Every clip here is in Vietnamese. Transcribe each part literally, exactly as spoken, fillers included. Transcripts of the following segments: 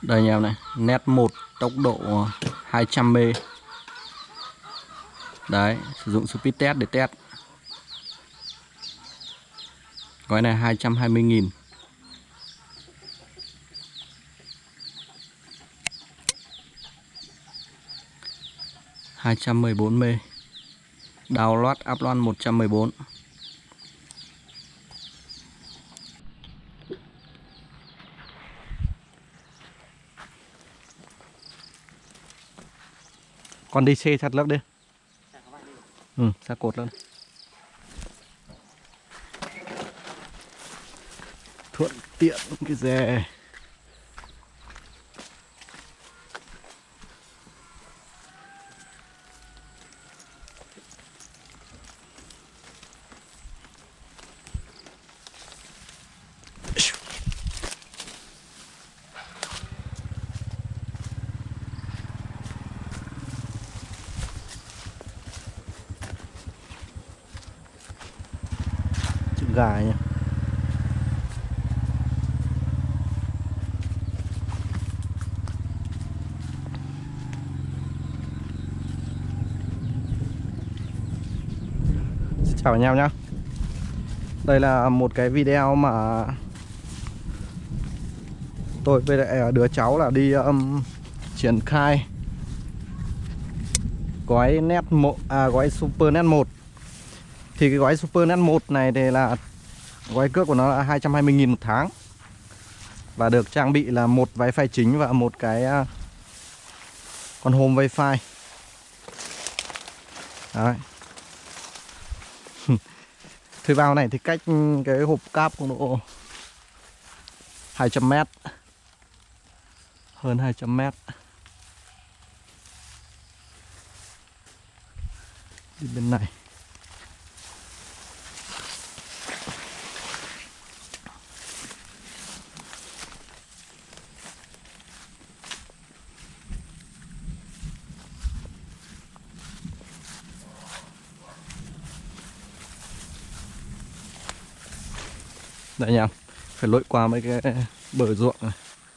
Đây anh em này, nét một tốc độ hai trăm mê. Đấy, sử dụng speed test để test. Gói này hai trăm hai mươi nghìn. hai trăm mười bốn mê. Download upload một trăm mười bốn. Con đi xe chặt lớp đi. Ừ, xa cột luôn. Thuận tiện cái dè. Gà nha. Xin chào anh em nhé. Đây là một cái video mà tôi với lại đứa cháu là đi um, triển khai gói nét một à, gói Super Net một. Thì cái gói Super Net một này thì là gói cước của nó là hai trăm hai mươi nghìn một tháng. Và được trang bị là một wifi chính và một cái uh, con home wifi. Đấy. Thuê bao này thì cách cái hộp cáp cũng độ hai trăm mét. Hơn hai trăm mét. Đi bên này. Đây nha, phải lội qua mấy cái bờ ruộng này.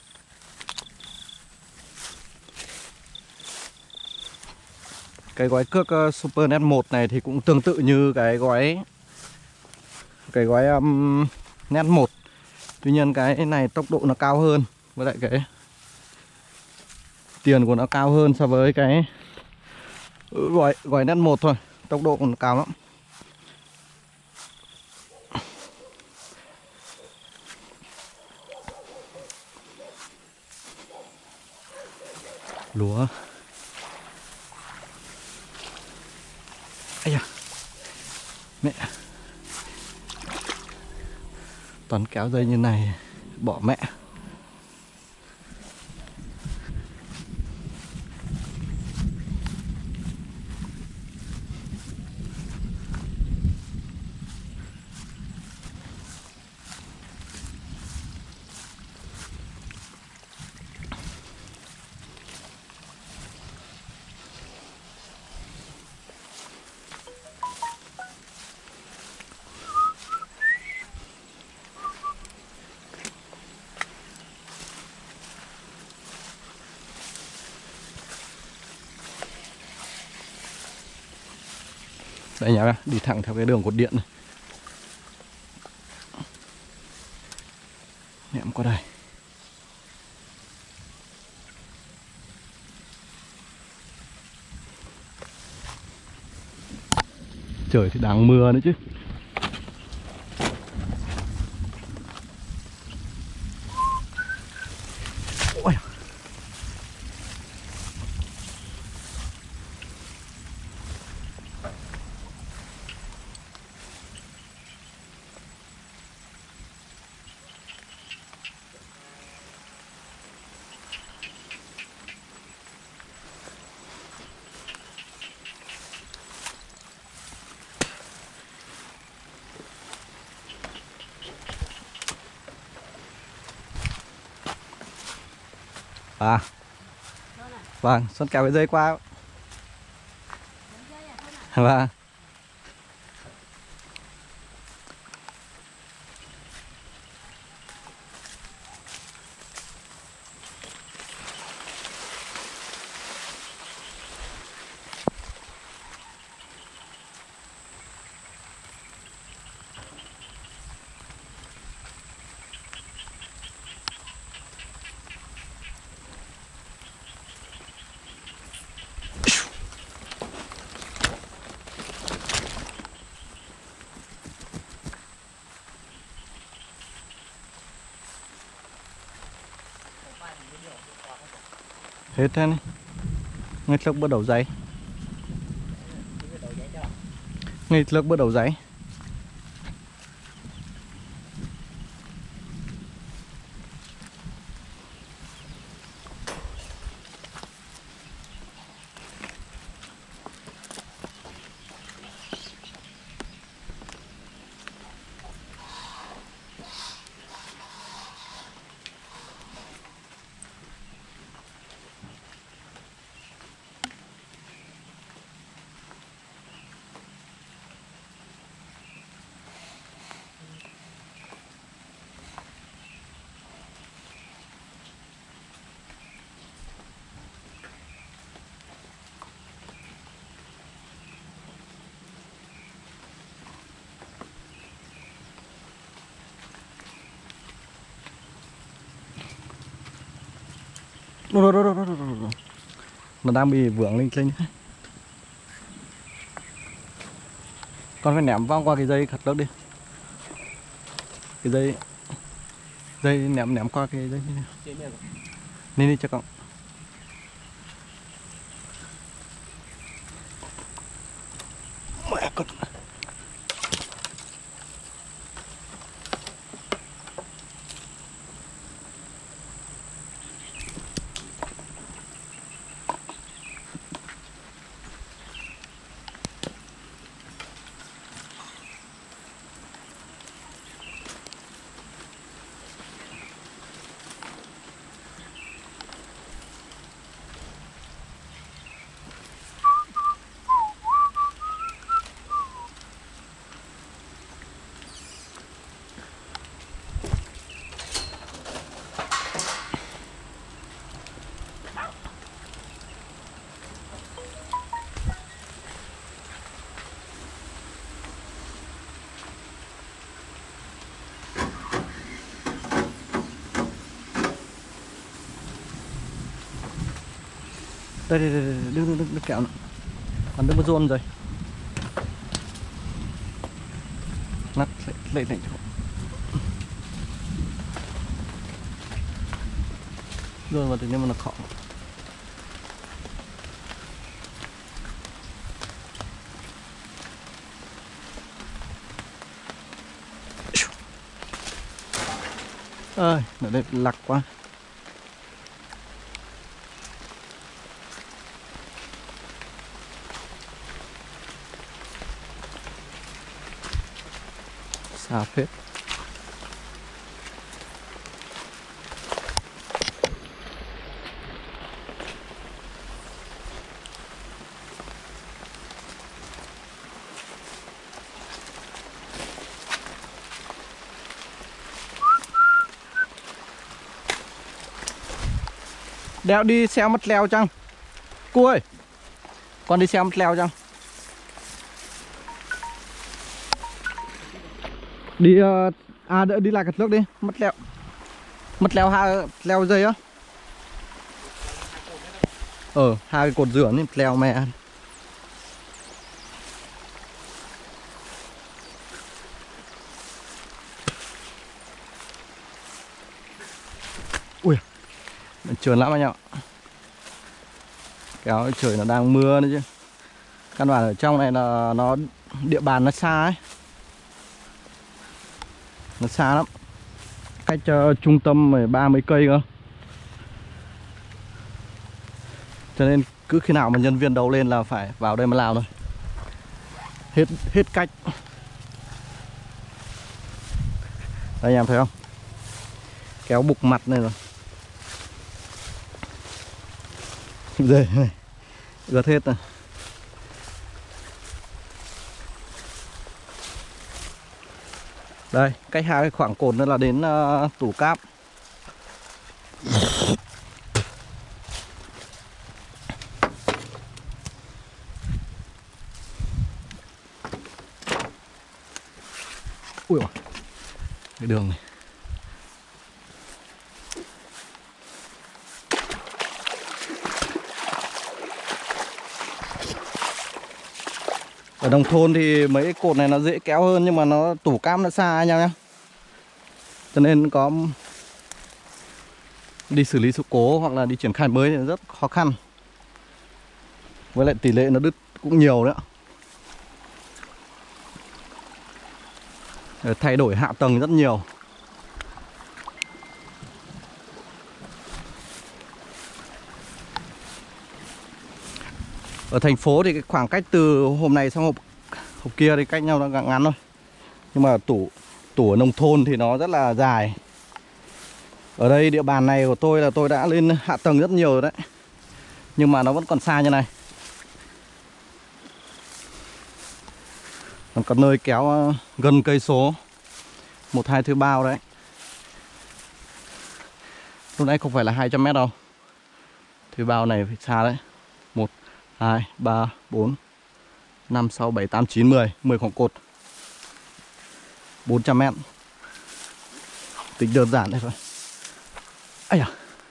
Cái gói cước uh, Super Net một này thì cũng tương tự như cái gói Cái gói um, Net một. Tuy nhiên cái này tốc độ nó cao hơn. Với lại cái tiền của nó cao hơn so với cái gói, gói Net một thôi. Tốc độ còn cao lắm. Lúa. Ây da. Mẹ. Toàn kéo dây như này. Bỏ mẹ. Đây nhá, đi thẳng theo cái đường cột điện này. Ném qua đây. Trời thì đang mưa nữa chứ. Ôi. À. Vâng, Xuân kéo cái dây qua. Vâng. Hết thế này. Ngay lúc bắt đầu giấy. Ngay lúc bắt đầu giấy. Đồ, đồ, đồ, đồ, đồ, đồ. Nó đang bị vướng lên trên. Con phải ném vòng qua cái dây khát nước đi. Cái dây dây ném ném qua cái dây này. Nên đi cho con. Mẹ con. Đây, đây, đây, đây, đừng, đừng, đừng, đừng kẹo nữa. Còn đừng có rôn rồi. Nắt lại, lại, lại chỗ. Rôn vào thì nên mà nó khó. Ơi, ở đây lạc quá. Xa phết. Đéo đi xeo mất leo chăng? Cô ơi, con đi xeo mất leo chăng? Đi uh, à đợi đi lại cật nước đi, mất leo. Mất leo hai leo dây á. Ờ, hai cái cột rửa nên leo mẹ. Ui, trơn lắm anh ạ. Kéo trời nó đang mưa nữa chứ. Căn bản ở trong này là nó địa bàn nó xa ấy. Nó xa lắm. Cách uh, trung tâm phải ba mấy cây cơ. Cho nên cứ khi nào mà nhân viên đầu lên là phải vào đây mà làm thôi. Hết hết cách. Đây anh em thấy không? Kéo bục mặt này rồi. Đây này. Gật hết rồi. Đây, cách hai cái khoảng cột nữa là đến uh, tủ cáp. Ui, cái đường này. Ở nông thôn thì mấy cái cột này nó dễ kéo hơn, nhưng mà nó tủ cam nó xa nhau nhá. Cho nên có đi xử lý sự cố hoặc là đi triển khai mới thì rất khó khăn. Với lại tỷ lệ nó đứt cũng nhiều nữa. Để thay đổi hạ tầng rất nhiều. Ở thành phố thì cái khoảng cách từ hôm này sang hôm, hôm kia thì cách nhau nó ngắn ngắn thôi. Nhưng mà tủ tủ ở nông thôn thì nó rất là dài. Ở đây địa bàn này của tôi là tôi đã lên hạ tầng rất nhiều rồi đấy. Nhưng mà nó vẫn còn xa như này. Còn có nơi kéo gần cây số một hai thứ bao đấy. Lúc nãy không phải là hai trăm mét đâu. Thứ bao này phải xa đấy. Một, hai, ba, bốn, năm, sáu, bảy, tám, chín, mười. mười khoảng cột. bốn trăm mét. Tính đơn giản đấy thôi. Ây da.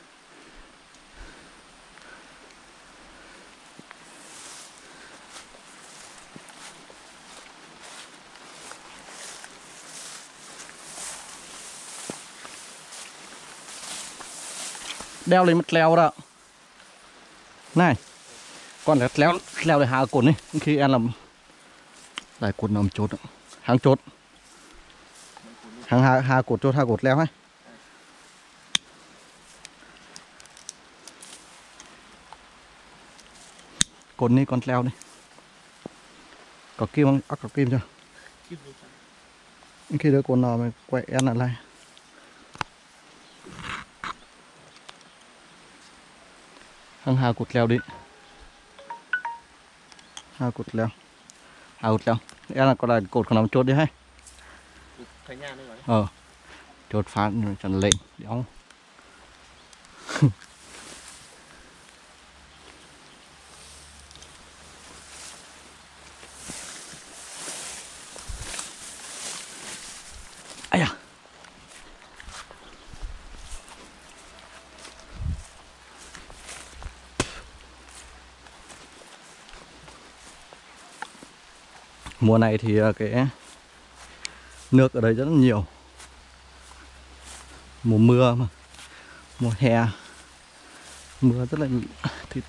Đeo lên mất leo đó. Này. Con này leo leo để hạ cột đi. Khi em làm lại cột nằm chốt. Hàng chốt. Hàng hạ, hạ cột chốt hạ cột leo hay. Cột đi con leo đi. Có kim không? À, có kim chưa? Khi đứa con nào mày quay em lại lại. Hàng hạ cột leo đi. Hạ cột leo. Hạ cột leo. Em là con là cột còn nằm chốt đi hay. Ờ. Chốt phát chẳng lên. Đéo. Ây da. Mùa này thì cái nước ở đây rất là nhiều. Mùa mưa mà. Mùa hè mưa rất là thì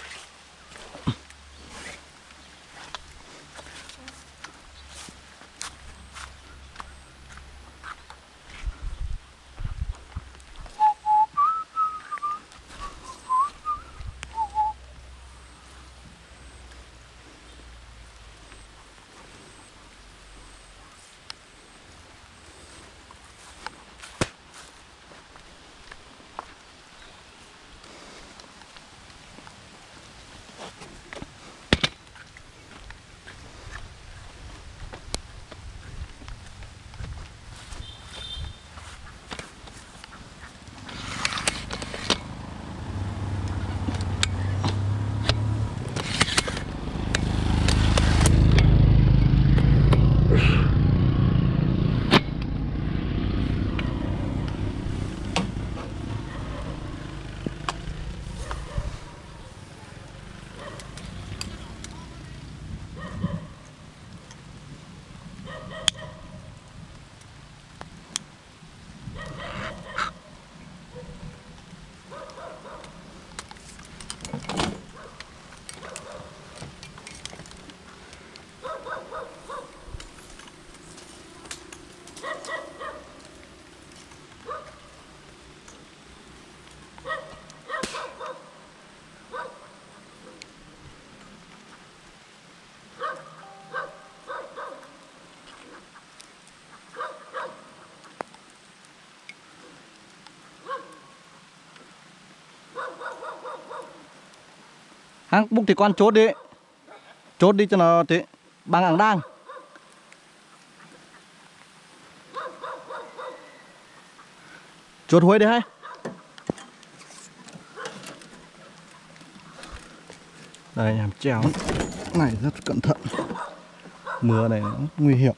Hang bụng thì con chốt đi. Chốt đi cho nó thế. Bằng hàng đang. Chốt huế đi hay. Đây nhằm treo này rất cẩn thận. Mưa này nó nguy hiểm.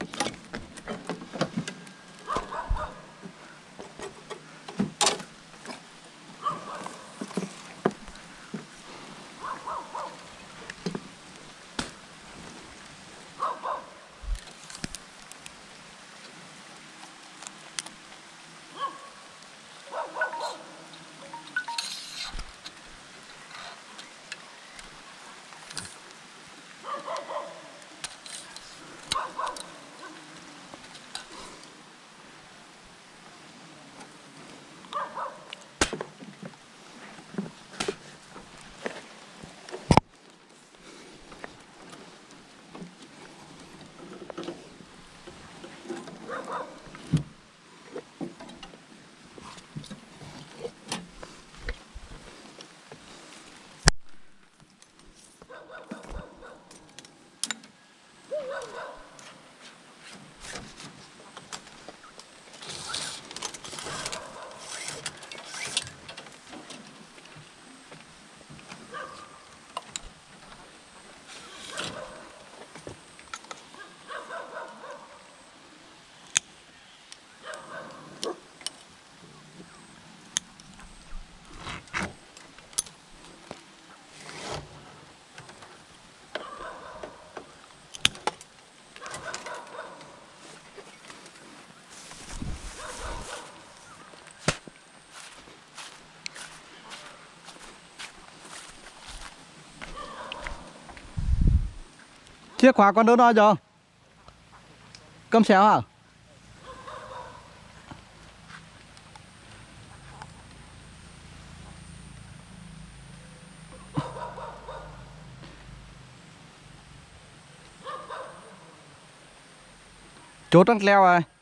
Chìa khóa con đâu đó rồi? Cầm xéo hả? Chốt trăng leo rồi.